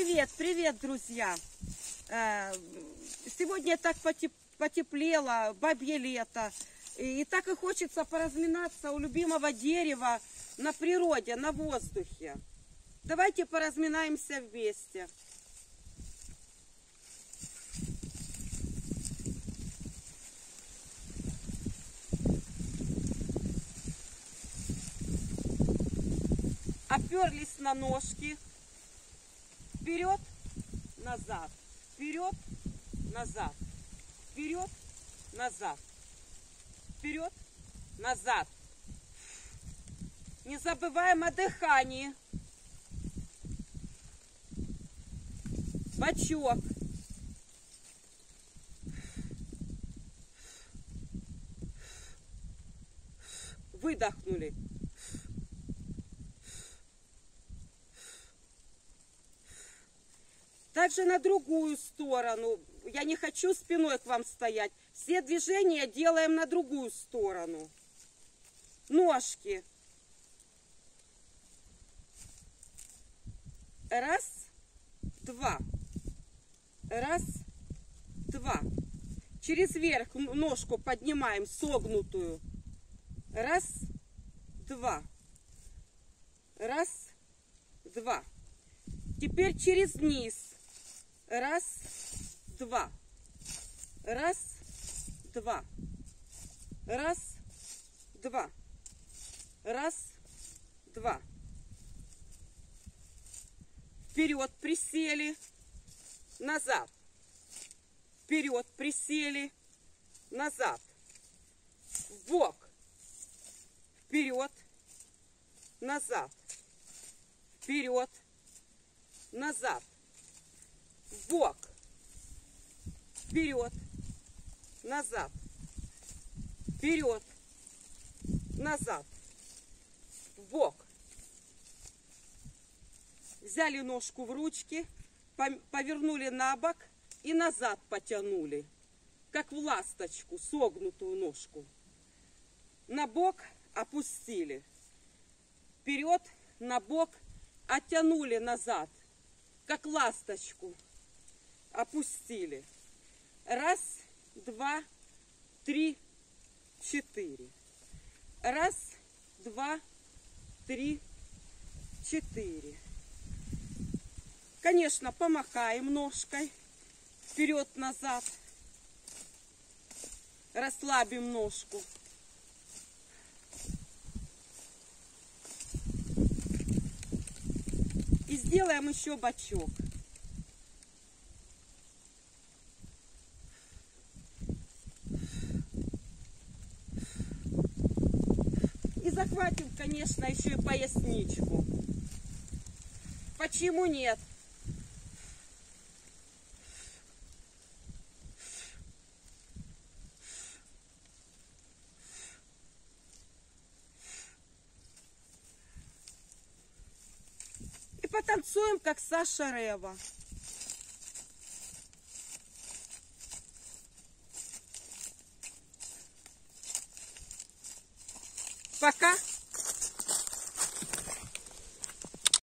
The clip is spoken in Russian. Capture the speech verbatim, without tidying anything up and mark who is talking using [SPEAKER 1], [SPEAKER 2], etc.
[SPEAKER 1] Привет, привет, друзья! Сегодня так потеплело, бабье лето. И так и хочется поразминаться у любимого дерева на природе, на воздухе. Давайте поразминаемся вместе. Оперлись на ножки. Вперед, назад. Вперед, назад. Вперед, назад. Вперед, назад. Не забываем о дыхании. Бочок. Выдохнули. Также на другую сторону. Я не хочу спиной к вам стоять. Все движения делаем на другую сторону. Ножки. Раз, два. Раз, два. Через верх ножку поднимаем согнутую. Раз, два. Раз, два. Теперь через низ. Раз, два. Раз, два. Раз, два. Раз, два. Вперед присели. Назад. Вперед присели. Назад. Вбок. Вперед. Назад. Вперед. Назад. Вбок. Вперед. Назад. Вперед. Назад. Вбок. Взяли ножку в ручки, повернули на бок и назад потянули. Как в ласточку, согнутую ножку. На бок опустили. Вперед, на бок, оттянули назад. Как ласточку. Опустили. Раз, два, три, четыре. Раз, два, три, четыре. Конечно, помахаем ножкой. Вперед-назад. Расслабим ножку. И сделаем еще бочок. И захватим, конечно, еще и поясничку. Почему нет? И потанцуем, как Саша Рева. Пока.